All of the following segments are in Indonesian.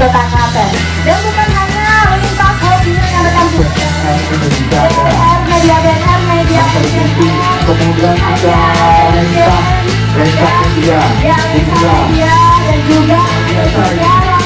ke KKP. Dan bukan hanya lintas hobinya yang rekan media BNR, media kemudian ada lintas media dan juga siaran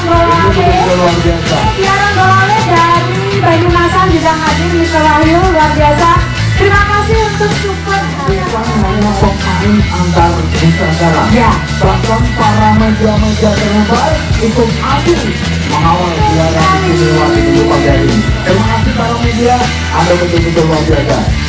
Golole dari Banyumasan juga hadir di Wahyu, luar biasa. Terima kasih untuk support. Bukan hanya pemain antar nusantara, bahkan para media-media terbaik ikut hadir mengawal gelaran Istimewa 70 pagi hari ini. Terima kasih para media, Anda betul-betul luar biasa.